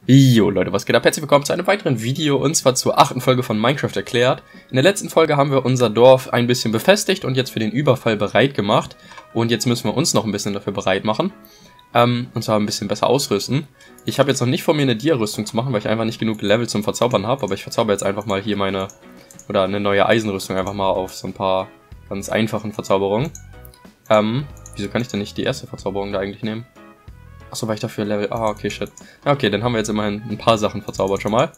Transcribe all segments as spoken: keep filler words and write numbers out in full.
Jo Leute, was geht ab? Herzlich willkommen zu einem weiteren Video und zwar zur achten Folge von Minecraft erklärt. In der letzten Folge haben wir unser Dorf ein bisschen befestigt und jetzt für den Überfall bereit gemacht. Und jetzt müssen wir uns noch ein bisschen dafür bereit machen. Ähm, und zwar ein bisschen besser ausrüsten. Ich habe jetzt noch nicht vor mir eine Dia-Rüstung zu machen, weil ich einfach nicht genug Level zum Verzaubern habe. Aber ich verzauber jetzt einfach mal hier meine, oder eine neue Eisenrüstung einfach mal auf so ein paar ganz einfachen Verzauberungen. Ähm, wieso kann ich denn nicht die erste Verzauberung da eigentlich nehmen? Achso, weil ich dafür Level... Ah, okay, shit. Okay, dann haben wir jetzt immerhin ein paar Sachen verzaubert schon mal.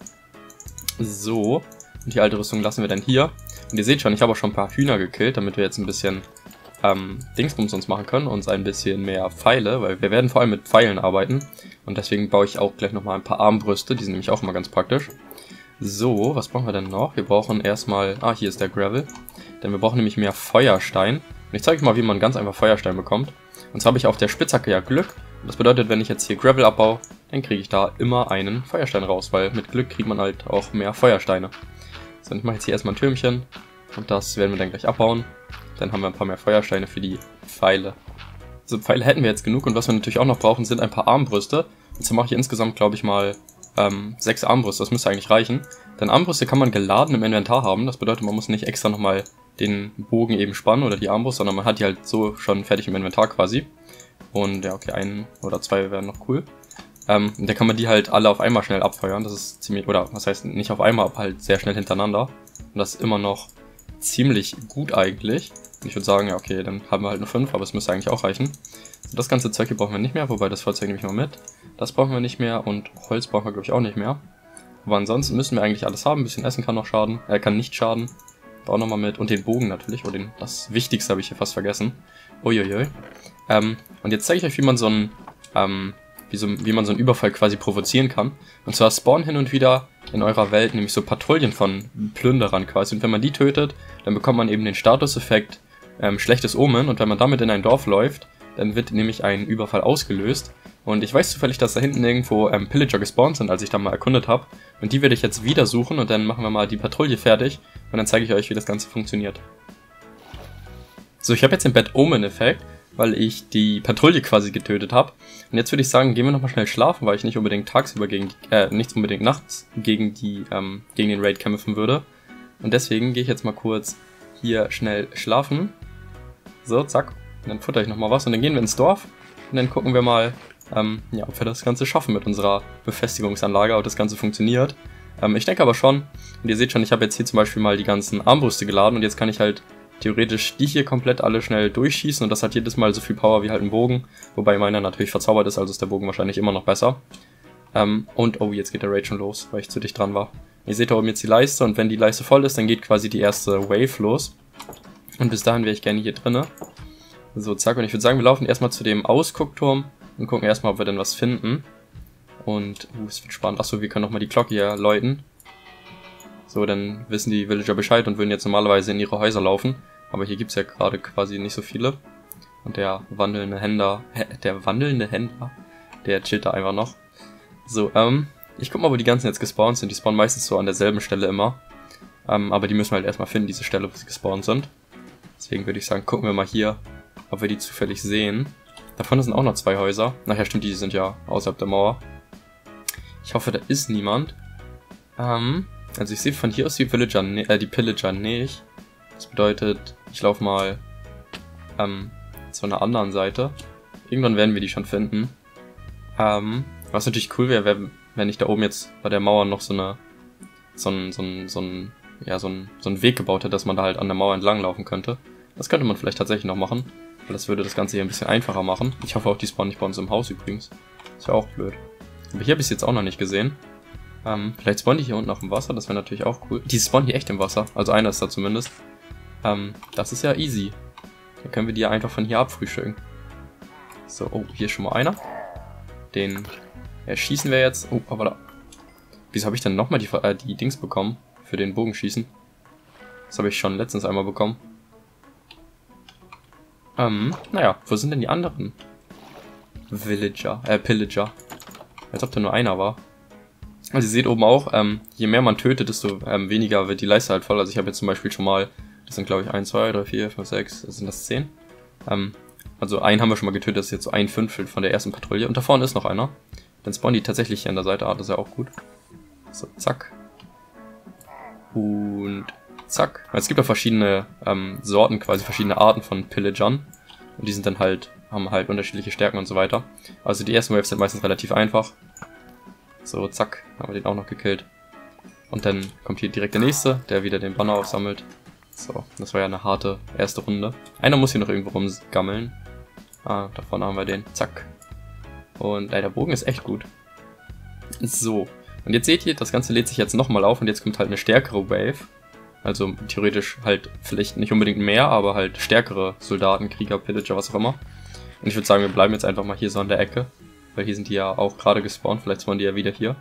So. Und die alte Rüstung lassen wir dann hier. Und ihr seht schon, ich habe auch schon ein paar Hühner gekillt, damit wir jetzt ein bisschen ähm, Dingsbums uns machen können. Und ein bisschen mehr Pfeile, weil wir werden vor allem mit Pfeilen arbeiten. Und deswegen baue ich auch gleich nochmal ein paar Armbrüste. Die sind nämlich auch immer ganz praktisch. So, was brauchen wir denn noch? Wir brauchen erstmal... Ah, hier ist der Gravel. Denn wir brauchen nämlich mehr Feuerstein. Und ich zeige euch mal, wie man ganz einfach Feuerstein bekommt. Und zwar habe ich auf der Spitzhacke ja Glück. Das bedeutet, wenn ich jetzt hier Gravel abbaue, dann kriege ich da immer einen Feuerstein raus, weil mit Glück kriegt man halt auch mehr Feuersteine. So, und ich mache jetzt hier erstmal ein Türmchen und das werden wir dann gleich abbauen. Dann haben wir ein paar mehr Feuersteine für die Pfeile. So, Pfeile hätten wir jetzt genug und was wir natürlich auch noch brauchen, sind ein paar Armbrüste. Und so mache ich insgesamt, glaube ich mal, ähm, sechs Armbrüste, das müsste eigentlich reichen. Denn Armbrüste kann man geladen im Inventar haben, das bedeutet, man muss nicht extra nochmal den Bogen eben spannen oder die Armbrust, sondern man hat die halt so schon fertig im Inventar quasi. Und ja, okay, ein oder zwei wären noch cool. Ähm, da kann man die halt alle auf einmal schnell abfeuern. Das ist ziemlich, oder was heißt nicht auf einmal, aber halt sehr schnell hintereinander. Und das ist immer noch ziemlich gut eigentlich. Ich würde sagen, ja, okay, dann haben wir halt nur fünf, aber es müsste eigentlich auch reichen. So, das ganze Zeug hier brauchen wir nicht mehr, wobei das Feuerzeug nehme ich mal mit. Das brauchen wir nicht mehr und Holz brauchen wir, glaube ich, auch nicht mehr. Aber ansonsten müssen wir eigentlich alles haben. Ein bisschen Essen kann noch schaden, äh, kann nicht schaden. Auch nochmal mit. Und den Bogen natürlich, oder den, das Wichtigste habe ich hier fast vergessen. Uiuiui. Ähm, und jetzt zeige ich euch, wie man so einen, ähm, wie, so, wie man so einen Überfall quasi provozieren kann. Und zwar spawnen hin und wieder in eurer Welt nämlich so Patrouillen von Plünderern quasi. Und wenn man die tötet, dann bekommt man eben den Statuseffekt ähm, schlechtes Omen. Und wenn man damit in ein Dorf läuft, dann wird nämlich ein Überfall ausgelöst. Und ich weiß zufällig, dass da hinten irgendwo ähm, Pillager gespawnt sind, als ich da mal erkundet habe. Und die werde ich jetzt wieder suchen und dann machen wir mal die Patrouille fertig. Und dann zeige ich euch, wie das Ganze funktioniert. So, ich habe jetzt den Bad Omen-Effekt, weil ich die Patrouille quasi getötet habe. Und jetzt würde ich sagen, gehen wir nochmal schnell schlafen, weil ich nicht unbedingt tagsüber gegen die, äh, nicht unbedingt nachts gegen die, ähm, gegen den Raid kämpfen würde. Und deswegen gehe ich jetzt mal kurz hier schnell schlafen. So, zack. Und dann futter ich nochmal was und dann gehen wir ins Dorf. Und dann gucken wir mal, ähm, ja, ob wir das Ganze schaffen mit unserer Befestigungsanlage, ob das Ganze funktioniert. Ähm, ich denke aber schon. Und ihr seht schon, ich habe jetzt hier zum Beispiel mal die ganzen Armbrüste geladen und jetzt kann ich halt theoretisch die hier komplett alle schnell durchschießen und das hat jedes Mal so viel Power wie halt ein Bogen, wobei meiner natürlich verzaubert ist, also ist der Bogen wahrscheinlich immer noch besser. Ähm, und, oh, jetzt geht der Raid schon los, weil ich zu dicht dran war. Ihr seht da oben jetzt die Leiste und wenn die Leiste voll ist, dann geht quasi die erste Wave los. Und bis dahin wäre ich gerne hier drinne. So, zack, und ich würde sagen, wir laufen erstmal zu dem Ausguckturm und gucken erstmal, ob wir denn was finden. Und, uh, es wird spannend. Achso, wir können nochmal die Glocke hier läuten. So, dann wissen die Villager Bescheid und würden jetzt normalerweise in ihre Häuser laufen. Aber hier gibt es ja gerade quasi nicht so viele. Und der wandelnde Händler, der wandelnde Händler, der chillt da einfach noch. So, ähm, ich guck mal, wo die ganzen jetzt gespawnt sind. Die spawnen meistens so an derselben Stelle immer. Ähm, aber die müssen wir halt erstmal finden, diese Stelle, wo sie gespawnt sind. Deswegen würde ich sagen, gucken wir mal hier, ob wir die zufällig sehen. Davon sind auch noch zwei Häuser. Nachher stimmt, die sind ja außerhalb der Mauer. Ich hoffe, da ist niemand. Ähm... Also ich sehe von hier aus die Villager, äh, die Pillager nicht. Das bedeutet, ich laufe mal ähm, zu einer anderen Seite. Irgendwann werden wir die schon finden. Ähm, was natürlich cool wäre, wär, wenn ich da oben jetzt bei der Mauer noch so eine so ein, so ein, so ein, ja, so ein, so ein Weg gebaut hätte, dass man da halt an der Mauer entlang laufen könnte. Das könnte man vielleicht tatsächlich noch machen, weil das würde das Ganze hier ein bisschen einfacher machen. Ich hoffe auch, die spawnen nicht bei uns im Haus übrigens. Ist ja auch blöd. Aber hier habe ich es jetzt auch noch nicht gesehen. Ähm, vielleicht spawnen die hier unten auf dem Wasser, das wäre natürlich auch cool. Die spawnen hier echt im Wasser, also einer ist da zumindest. Ähm, das ist ja easy. Dann können wir die ja einfach von hier abfrühstücken. So, oh, hier ist schon mal einer. Den erschießen wir jetzt. Oh, aber da. Wieso habe ich denn nochmal die, äh, die Dings bekommen? Für den Bogenschießen. Das habe ich schon letztens einmal bekommen. Ähm, naja, wo sind denn die anderen? Villager, äh, Pillager. Als ob da nur einer war. Also ihr seht oben auch, ähm, je mehr man tötet, desto ähm, weniger wird die Leiste halt voll. Also ich habe jetzt zum Beispiel schon mal, das sind glaube ich eins, zwei, drei, vier, fünf, sechs, sind das zehn? Ähm, also einen haben wir schon mal getötet, das ist jetzt so ein Fünftel von der ersten Patrouille. Und da vorne ist noch einer. Dann spawnen die tatsächlich hier an der Seite. Ah, das ist ja auch gut. So, zack. Und zack. Es gibt ja verschiedene ähm, Sorten, quasi verschiedene Arten von Pillagern. Und die sind dann halt, haben halt unterschiedliche Stärken und so weiter. Also die ersten Waves sind meistens relativ einfach. So, zack, haben wir den auch noch gekillt. Und dann kommt hier direkt der nächste, der wieder den Banner aufsammelt. So, das war ja eine harte erste Runde. Einer muss hier noch irgendwo rumgammeln. Ah, da vorne haben wir den. Zack. Und äh, der Bogen ist echt gut. So. Und jetzt seht ihr, das Ganze lädt sich jetzt nochmal auf und jetzt kommt halt eine stärkere Wave. Also theoretisch halt vielleicht nicht unbedingt mehr, aber halt stärkere Soldaten, Krieger, Pillager, was auch immer. Und ich würde sagen, wir bleiben jetzt einfach mal hier so an der Ecke. Weil hier sind die ja auch gerade gespawnt. Vielleicht spawnen die ja wieder hier.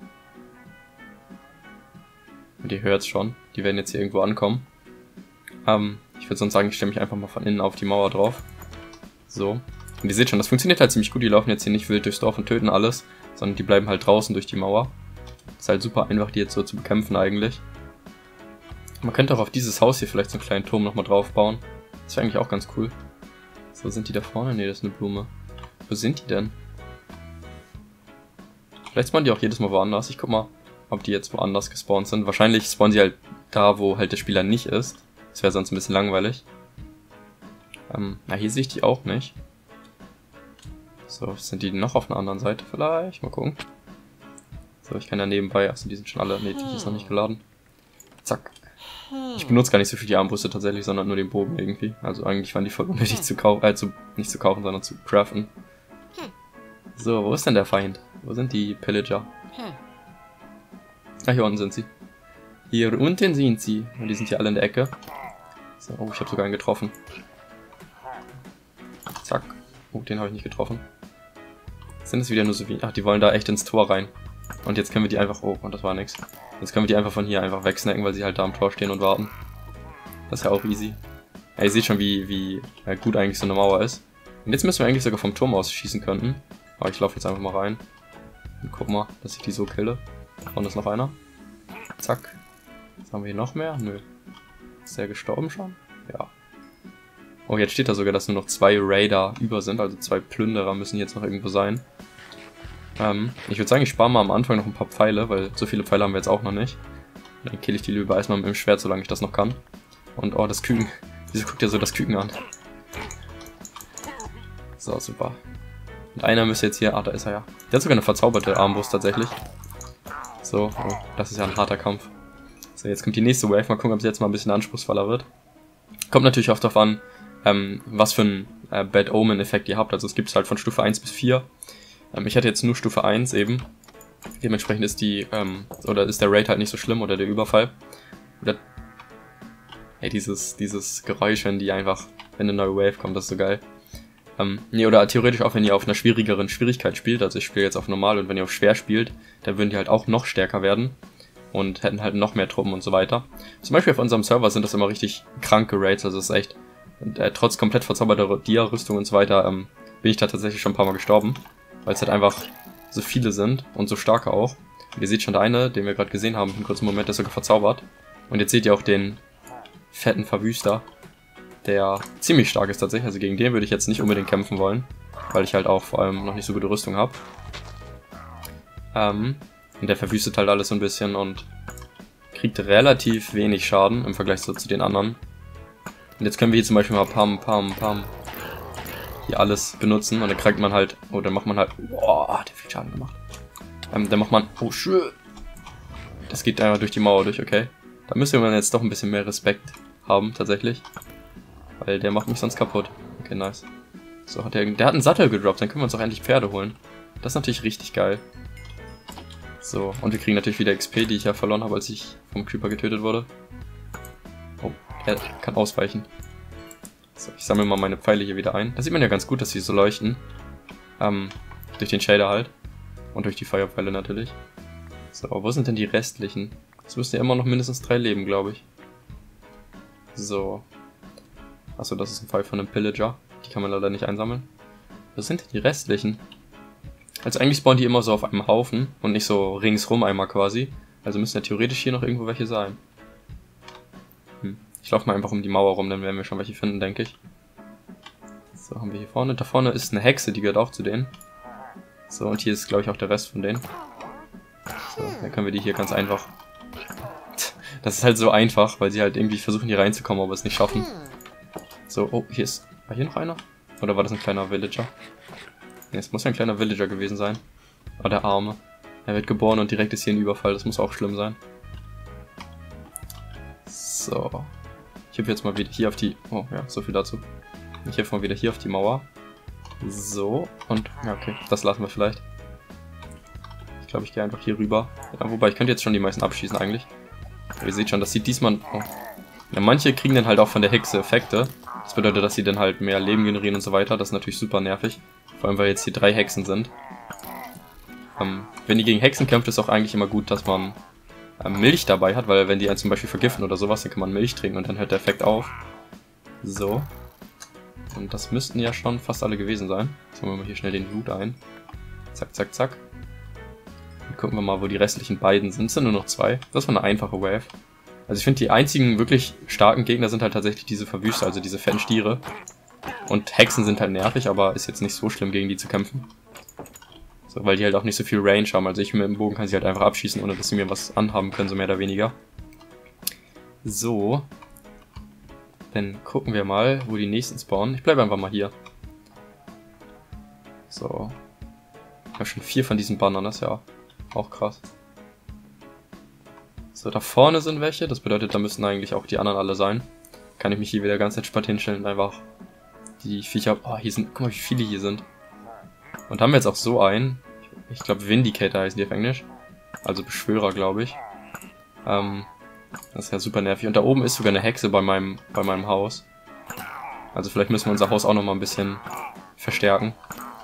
Und ihr hört es schon. Die werden jetzt hier irgendwo ankommen. Ähm, ich würde sonst sagen, ich stelle mich einfach mal von innen auf die Mauer drauf. So. Und ihr seht schon, das funktioniert halt ziemlich gut. Die laufen jetzt hier nicht wild durchs Dorf und töten alles. Sondern die bleiben halt draußen durch die Mauer. Ist halt super einfach, die jetzt so zu bekämpfen eigentlich. Man könnte auch auf dieses Haus hier vielleicht so einen kleinen Turm nochmal drauf bauen. Das wäre eigentlich auch ganz cool. So, sind die da vorne? Ne, das ist eine Blume. Wo sind die denn? Vielleicht spawnen die auch jedes Mal woanders. Ich guck mal, ob die jetzt woanders gespawnt sind. Wahrscheinlich spawnen sie halt da, wo halt der Spieler nicht ist. Das wäre sonst ein bisschen langweilig. Ähm, na, hier sehe ich die auch nicht. So, sind die noch auf einer anderen Seite vielleicht? Mal gucken. So, ich kann ja nebenbei... Achso, die sind schon alle... Ne, die ist noch nicht geladen. Zack. Ich benutze gar nicht so viel die Armbrüste tatsächlich, sondern nur den Bogen irgendwie. Also eigentlich waren die voll unnötig zu kaufen, äh, zu, nicht zu kaufen, sondern zu craften. So, wo ist denn der Feind? Wo sind die Pillager? Ah, hier unten sind sie. Hier unten sind sie. Und die sind hier alle in der Ecke. So, oh, ich habe sogar einen getroffen. Zack. Oh, den habe ich nicht getroffen. Sind es wieder nur so wie... Ach, die wollen da echt ins Tor rein. Und jetzt können wir die einfach... Oh, und das war nix. Jetzt können wir die einfach von hier einfach wegsnacken, weil sie halt da am Tor stehen und warten. Das ist ja auch easy. Ja, ihr seht schon, wie, wie ja, gut eigentlich so eine Mauer ist. Und jetzt müssen wir eigentlich sogar vom Turm aus schießen könnten. Aber ich laufe jetzt einfach mal rein. Und guck mal, dass ich die so kille. Da vorne ist noch einer. Zack. Jetzt haben wir hier noch mehr. Nö. Ist der gestorben schon? Ja. Oh, jetzt steht da sogar, dass nur noch zwei Raider über sind. Also zwei Plünderer müssen jetzt noch irgendwo sein. Ähm, ich würde sagen, ich spare mal am Anfang noch ein paar Pfeile, weil so viele Pfeile haben wir jetzt auch noch nicht. Dann kill ich die lieber erstmal mit dem Schwert, solange ich das noch kann. Und oh, das Küken. Wieso guckt ihr so das Küken an? So, super. Und einer müsste jetzt hier... Ah, da ist er ja. Der hat sogar eine verzauberte Armbrust tatsächlich. So, oh, das ist ja ein harter Kampf. So, jetzt kommt die nächste Wave. Mal gucken, ob sie jetzt mal ein bisschen anspruchsvoller wird. Kommt natürlich auch darauf an, ähm, was für einen äh, Bad Omen-Effekt ihr habt. Also es gibt es halt von Stufe eins bis vier. Ähm, ich hatte jetzt nur Stufe eins eben. Dementsprechend ist die, ähm, oder ist der Raid halt nicht so schlimm oder der Überfall. Oder, hey, dieses, dieses Geräusch, wenn die einfach, wenn eine neue Wave kommt, das ist so geil. Ähm, nee, oder theoretisch auch, wenn ihr auf einer schwierigeren Schwierigkeit spielt, also ich spiele jetzt auf normal und wenn ihr auf schwer spielt, dann würden die halt auch noch stärker werden und hätten halt noch mehr Truppen und so weiter. Zum Beispiel auf unserem Server sind das immer richtig kranke Raids, also es ist echt, und, äh, trotz komplett verzauberter Dia-Rüstung und so weiter, ähm, bin ich da tatsächlich schon ein paar Mal gestorben, weil es halt einfach so viele sind und so starke auch. Und ihr seht schon, der eine, den wir gerade gesehen haben, im kurzen Moment, der ist sogar verzaubert. Und jetzt seht ihr auch den fetten Verwüster, der ziemlich stark ist tatsächlich. Also gegen den würde ich jetzt nicht unbedingt kämpfen wollen, weil ich halt auch vor allem noch nicht so gute Rüstung habe. Ähm, und der verwüstet halt alles so ein bisschen und kriegt relativ wenig Schaden im Vergleich zu, zu den anderen. Und jetzt können wir hier zum Beispiel mal Pam, Pam, Pam hier alles benutzen und dann kriegt man halt, oh, dann macht man halt, boah, hat der viel Schaden gemacht. Ähm, dann macht man, oh, schön. Das geht einfach durch die Mauer durch, okay. Da müsste man jetzt doch ein bisschen mehr Respekt haben, tatsächlich. Weil der macht mich sonst kaputt. Okay, nice. So, hat der, der hat einen Sattel gedroppt, dann können wir uns auch endlich Pferde holen. Das ist natürlich richtig geil. So, und wir kriegen natürlich wieder X P, die ich ja verloren habe, als ich vom Creeper getötet wurde. Oh, er kann ausweichen. So, ich sammle mal meine Pfeile hier wieder ein. Da sieht man ja ganz gut, dass sie so leuchten. Ähm, durch den Shader halt. Und durch die Feuerpfeile natürlich. So, wo sind denn die restlichen? Es müssen ja immer noch mindestens drei leben, glaube ich. So. Achso, das ist ein Pfeil von einem Pillager. Die kann man leider nicht einsammeln. Wo sind denn die restlichen? Also eigentlich spawnen die immer so auf einem Haufen und nicht so ringsrum einmal quasi. Also müssen ja theoretisch hier noch irgendwo welche sein. Hm. Ich laufe mal einfach um die Mauer rum, dann werden wir schon welche finden, denke ich. So, haben wir hier vorne. Da vorne ist eine Hexe, die gehört auch zu denen. So, und hier ist, glaube ich, auch der Rest von denen. So, dann können wir die hier ganz einfach... Das ist halt so einfach, weil sie halt irgendwie versuchen, hier reinzukommen, aber es nicht schaffen. So, oh, hier ist... War hier noch einer? Oder war das ein kleiner Villager? Ne, es muss ja ein kleiner Villager gewesen sein. Oh, der Arme. Er wird geboren und direkt ist hier ein Überfall. Das muss auch schlimm sein. So. Ich hüpfe jetzt mal wieder hier auf die... Oh, ja, so viel dazu. Ich hüpfe mal wieder hier auf die Mauer. So. Und... Ja, okay. Das lassen wir vielleicht. Ich glaube, ich gehe einfach hier rüber. Ja, wobei, ich könnte jetzt schon die meisten abschießen eigentlich. Aber ihr seht schon, das sieht diesmal... Oh. Ja, manche kriegen dann halt auch von der Hexe Effekte. Das bedeutet, dass sie dann halt mehr Leben generieren und so weiter. Das ist natürlich super nervig. Vor allem, weil jetzt hier drei Hexen sind. Ähm, wenn die gegen Hexen kämpft, ist auch eigentlich immer gut, dass man ähm, Milch dabei hat, weil wenn die einen zum Beispiel vergiften oder sowas, dann kann man Milch trinken und dann hört der Effekt auf. So. Und das müssten ja schon fast alle gewesen sein. Jetzt holen wir mal hier schnell den Loot ein. Zack, zack, zack. Dann gucken wir mal, wo die restlichen beiden sind. Es sind nur noch zwei. Das war eine einfache Wave. Also ich finde, die einzigen wirklich starken Gegner sind halt tatsächlich diese Verwüster, also diese Fenstiere. Und Hexen sind halt nervig, aber ist jetzt nicht so schlimm, gegen die zu kämpfen. So, weil die halt auch nicht so viel Range haben. Also ich mit dem Bogen kann sie halt einfach abschießen, ohne dass sie mir was anhaben können, so mehr oder weniger. So. Dann gucken wir mal, wo die nächsten spawnen. Ich bleibe einfach mal hier. So. Ich habe schon vier von diesen Bannern, das ist ja auch krass. So, da vorne sind welche, das bedeutet, da müssen eigentlich auch die anderen alle sein. Kann ich mich hier wieder ganz entspannt hinstellen und einfach die Viecher... Oh, hier sind... Guck mal, wie viele hier sind. Und haben wir jetzt auch so einen. Ich glaube, Vindicator heißen die auf Englisch. Also Beschwörer, glaube ich. Ähm, das ist ja super nervig. Und da oben ist sogar eine Hexe bei meinem, bei meinem Haus. Also vielleicht müssen wir unser Haus auch nochmal ein bisschen verstärken.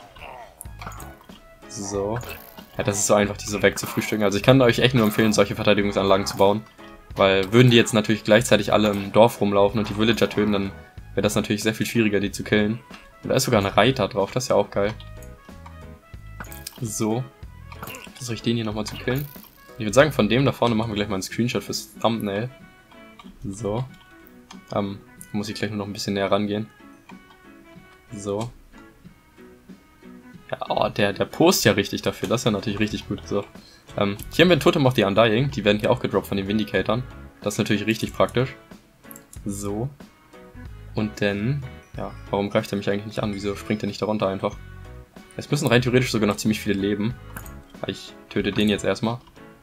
So. Ja, das ist so einfach, diese wegzufrühstücken. Also ich kann euch echt nur empfehlen, solche Verteidigungsanlagen zu bauen. Weil würden die jetzt natürlich gleichzeitig alle im Dorf rumlaufen und die Villager töten, dann wäre das natürlich sehr viel schwieriger, die zu killen. Und da ist sogar ein Reiter drauf, das ist ja auch geil. So. Versuche ich den hier nochmal zu killen. Ich würde sagen, von dem da vorne machen wir gleich mal einen Screenshot fürs Thumbnail. So. Ähm, muss ich gleich nur noch ein bisschen näher rangehen. So. Ja, oh, der, der post ja richtig dafür, das ist ja natürlich richtig gut. So. Ähm, hier haben wir ein Totem of the Undying, die werden hier auch gedroppt von den Vindicatoren. Das ist natürlich richtig praktisch. So. Und dann, ja, warum greift er mich eigentlich nicht an? Wieso springt er nicht darunter einfach? Es müssen rein theoretisch sogar noch ziemlich viele leben. Ich töte den jetzt erstmal.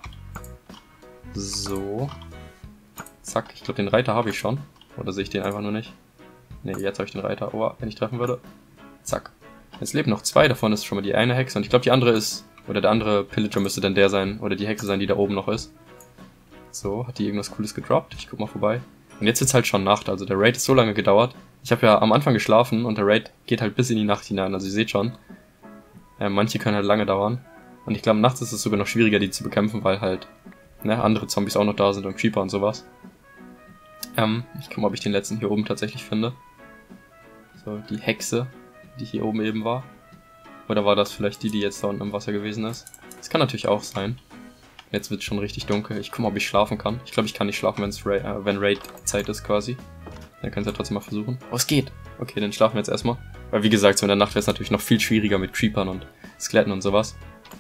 So. Zack, ich glaube den Reiter habe ich schon. Oder sehe ich den einfach nur nicht? Ne, jetzt habe ich den Reiter. Oh, wenn ich treffen würde. Zack. Jetzt leben noch zwei, davon ist schon mal die eine Hexe. Und ich glaube die andere ist, oder der andere Pillager müsste dann der sein, oder die Hexe sein, die da oben noch ist. So, hat die irgendwas Cooles gedroppt? Ich guck mal vorbei. Und jetzt ist halt schon Nacht, also der Raid ist so lange gedauert. Ich habe ja am Anfang geschlafen und der Raid geht halt bis in die Nacht hinein, also ihr seht schon. Äh, manche können halt lange dauern. Und ich glaube, nachts ist es sogar noch schwieriger, die zu bekämpfen, weil halt ne, andere Zombies auch noch da sind und Creeper und sowas. Ähm, ich guck mal, ob ich den letzten hier oben tatsächlich finde. So, die Hexe, die hier oben eben war. Oder war das vielleicht die, die jetzt da unten im Wasser gewesen ist? Das kann natürlich auch sein. Jetzt wird es schon richtig dunkel. Ich guck mal, ob ich schlafen kann. Ich glaube, ich kann nicht schlafen, wenn's Ra äh, wenn Raid-Zeit ist quasi. Dann könnt ihr trotzdem mal versuchen. Oh, es geht! Okay, dann schlafen wir jetzt erstmal. Weil wie gesagt, so in der Nacht wäre es natürlich noch viel schwieriger mit Creepern und Skeletten und sowas.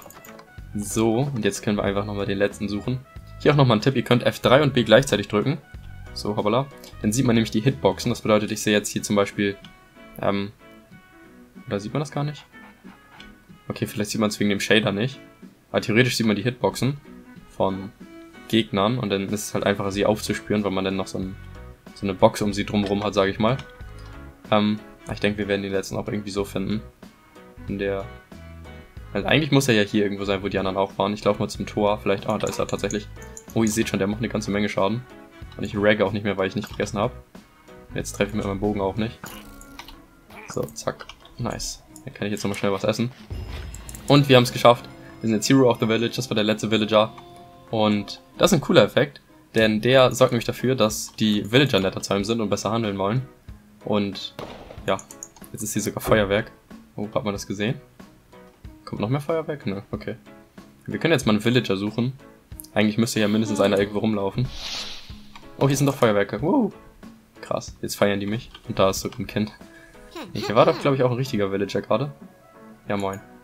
So, und jetzt können wir einfach nochmal den letzten suchen. Hier auch nochmal ein Tipp, ihr könnt F drei und B gleichzeitig drücken. So, hoppala. Dann sieht man nämlich die Hitboxen. Das bedeutet, ich sehe jetzt hier zum Beispiel... Ähm, oder sieht man das gar nicht? Okay, vielleicht sieht man es wegen dem Shader nicht. Aber theoretisch sieht man die Hitboxen von Gegnern und dann ist es halt einfacher, sie aufzuspüren, weil man dann noch so, ein, so eine Box um sie drumherum hat, sage ich mal. Ähm, ich denke, wir werden den letzten auch irgendwie so finden. In der... Also eigentlich muss er ja hier irgendwo sein, wo die anderen auch waren. Ich laufe mal zum Tor, vielleicht... Ah, da ist er tatsächlich. Oh, ihr seht schon, der macht eine ganze Menge Schaden. Und ich ragge auch nicht mehr, weil ich nicht gegessen habe. Jetzt treffe ich mit meinem Bogen auch nicht. So, zack. Nice. Dann kann ich jetzt nochmal schnell was essen. Und wir haben es geschafft. Wir sind jetzt Hero of the Village, das war der letzte Villager. Und das ist ein cooler Effekt, denn der sorgt nämlich dafür, dass die Villager netter zu einem sind und besser handeln wollen. Und ja, jetzt ist hier sogar Feuerwerk. Oh, hat man das gesehen? Kommt noch mehr Feuerwerk? Ne, okay. Wir können jetzt mal einen Villager suchen. Eigentlich müsste ja mindestens einer irgendwo rumlaufen. Oh, hier sind doch Feuerwerke. Wow. Krass, jetzt feiern die mich. Und da ist so ein Kind. Hier war doch, glaube ich, auch ein richtiger Villager gerade. Ja, moin.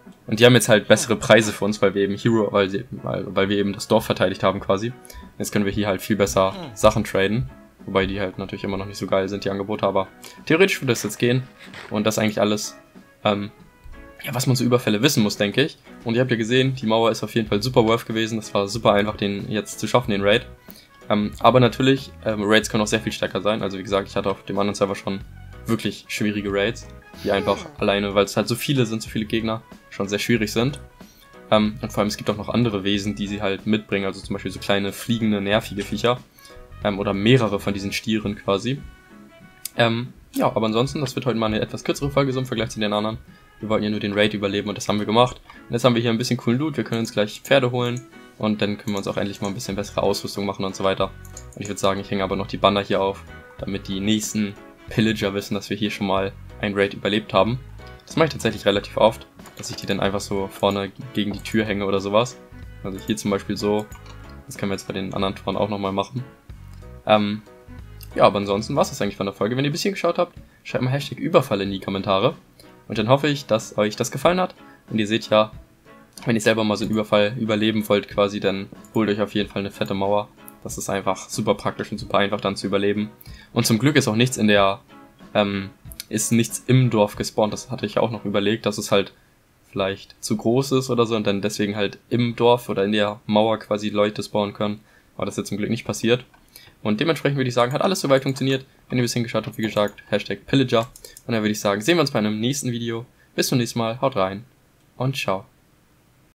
Und die haben jetzt halt bessere Preise für uns, weil wir eben Hero, weil, sie, weil, weil wir eben das Dorf verteidigt haben quasi. Jetzt können wir hier halt viel besser Sachen traden. Wobei die halt natürlich immer noch nicht so geil sind, die Angebote, aber theoretisch würde das jetzt gehen. Und das ist eigentlich alles, ähm, ja, was man zu Überfälle wissen muss, denke ich. Und ihr habt ja gesehen, die Mauer ist auf jeden Fall super worth gewesen. Das war super einfach, den jetzt zu schaffen, den Raid. Ähm, aber natürlich, ähm, Raids können auch sehr viel stärker sein. Also wie gesagt, ich hatte auf dem anderen Server schon wirklich schwierige Raids, die einfach alleine, weil es halt so viele sind, so viele Gegner, schon sehr schwierig sind. Ähm, und vor allem, es gibt auch noch andere Wesen, die sie halt mitbringen, also zum Beispiel so kleine, fliegende, nervige Viecher. Ähm, oder mehrere von diesen Stieren quasi. Ähm, ja, aber ansonsten, das wird heute mal eine etwas kürzere Folge so im Vergleich zu den anderen. Wir wollten ja nur den Raid überleben und das haben wir gemacht. Und jetzt haben wir hier ein bisschen coolen Loot, wir können uns gleich Pferde holen. Und dann können wir uns auch endlich mal ein bisschen bessere Ausrüstung machen und so weiter. Und ich würde sagen, ich hänge aber noch die Banner hier auf, damit die nächsten Pillager wissen, dass wir hier schon mal ein Raid überlebt haben. Das mache ich tatsächlich relativ oft, dass ich die dann einfach so vorne gegen die Tür hänge oder sowas. Also hier zum Beispiel so. Das können wir jetzt bei den anderen Toren auch nochmal machen. Ähm, ja, aber ansonsten war es das eigentlich von der Folge. Wenn ihr ein bisschen geschaut habt, schreibt mal Hashtag Überfall in die Kommentare. Und dann hoffe ich, dass euch das gefallen hat. Und ihr seht ja, wenn ihr selber mal so einen Überfall überleben wollt quasi, dann holt euch auf jeden Fall eine fette Mauer. Das ist einfach super praktisch und super einfach dann zu überleben. Und zum Glück ist auch nichts in der, ähm, ist nichts im Dorf gespawnt. Das hatte ich auch noch überlegt, dass es halt vielleicht zu groß ist oder so und dann deswegen halt im Dorf oder in der Mauer quasi Leute spawnen können. Aber das ist jetzt zum Glück nicht passiert. Und dementsprechend würde ich sagen, hat alles soweit funktioniert. Wenn ihr bis hingeschaut habt, wie gesagt, Hashtag Pillager. Und dann würde ich sagen, sehen wir uns bei einem nächsten Video. Bis zum nächsten Mal, haut rein und ciao.